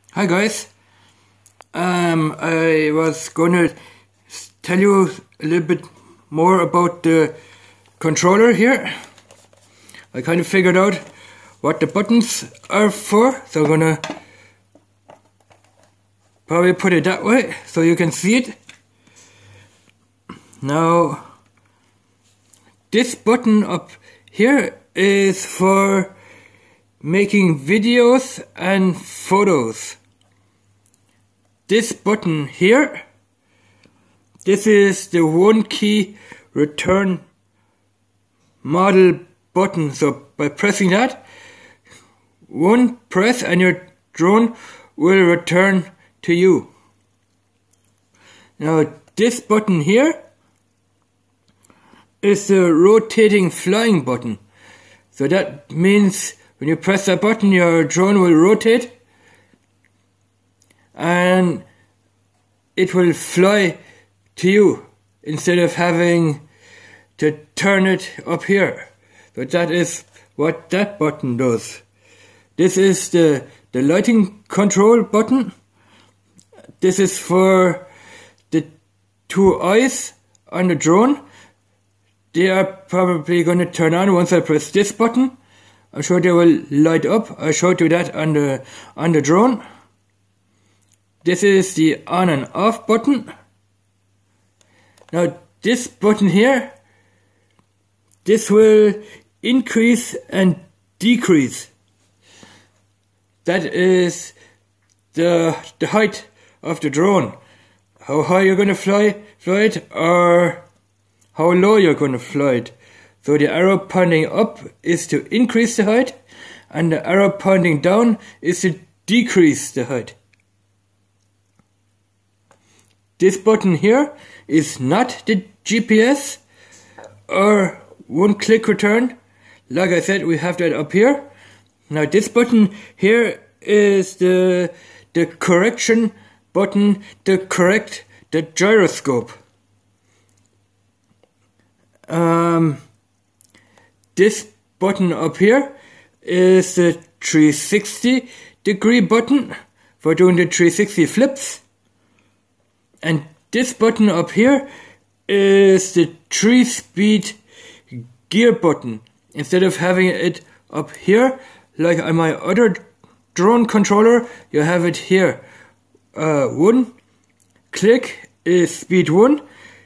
Hi guys, I was going to tell you a little bit more about the controller here. I kind of figured out what the buttons are for, so I'm going to probably put it that way so you can see it. Now, this button up here is for making videos and photos. This button here, this is the one key return model button. So by pressing that, one press and your drone will return to you. Now this button here is the rotating flying button. So that means when you press that button, your drone will rotate and it will fly to you instead of having to turn it up here. So that is what that button does. This is the lighting control button. This is for the two eyes on the drone. They are probably going to turn on once I press this button. I'm sure they will light up. I showed you that on the drone. This is the on and off button. Now this button here, this will increase and decrease. That is the height of the drone. How high you're going to fly it, or how low you're going to fly it. So the arrow pointing up is to increase the height, and the arrow pointing down is to decrease the height. This button here is not the GPS or one-click return. Like I said, we have that up here. Now this button here is the correction button to correct the gyroscope. This button up here is the 360 degree button for doing the 360 flips. And this button up here is the 3-speed gear button. Instead of having it up here, like on my other drone controller, you have it here. One click is speed 1.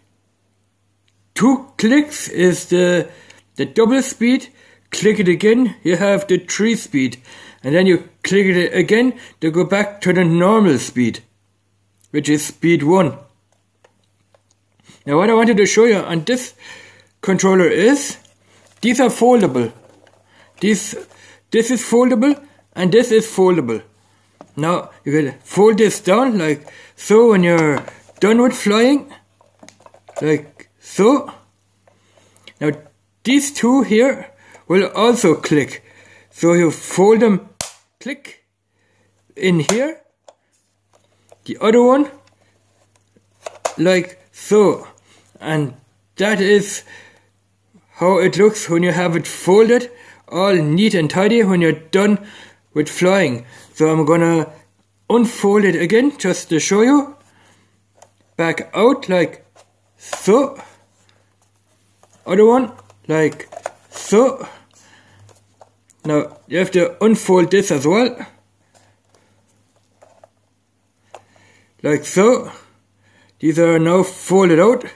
2 clicks is the double speed. Click it again, you have the 3 speed. And then you click it again to go back to the normal speed, which is speed 1. Now what I wanted to show you on this controller is, these are foldable. This is foldable and this is foldable. Now you can fold this down like so when you're done with flying, like so. Now these two here will also click. So you fold them, click in here. The other one like so. And that is how it looks when you have it folded, all neat and tidy when you're done with flying. So I'm gonna unfold it again just to show you. Back out like so. Other one like so. Now you have to unfold this as well. Like so. These are now folded out.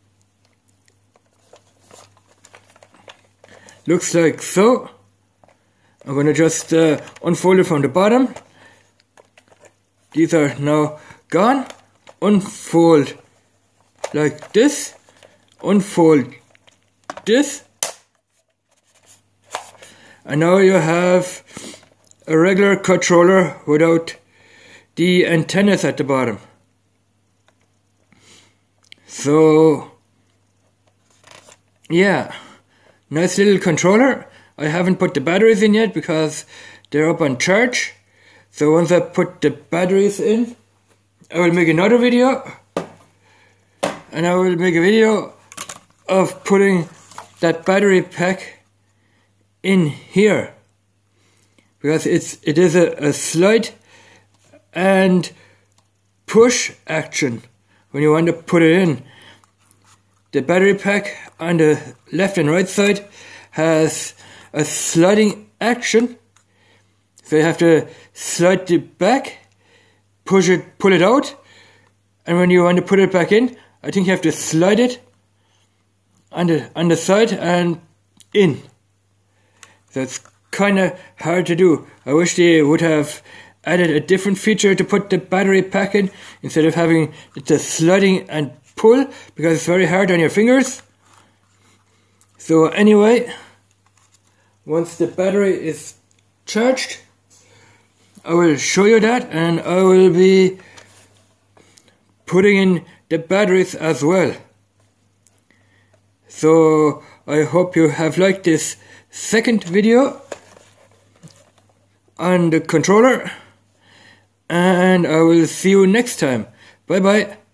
Looks like so. I'm going to just unfold it from the bottom. These are now gone. Unfold like this. Unfold this. And now you have a regular controller without the antennas at the bottom. So, yeah, nice little controller. I haven't put the batteries in yet because they're up on charge. So once I put the batteries in, I will make another video. And I will make a video of putting that battery pack in here. Because it is a slight and push action when you want to put it in. The battery pack on the left and right side has a sliding action, so you have to slide it back, pull it out, and when you want to put it back in, I think you have to slide it on the side and in. So it's kind of hard to do. I wish they would have added a different feature to put the battery pack in instead of having the sliding and pull, because it's very hard on your fingers. So anyway, once the battery is charged, I will show you that, and I will be putting in the batteries as well. So I hope you have liked this second video on the controller, and I will see you next time. Bye bye.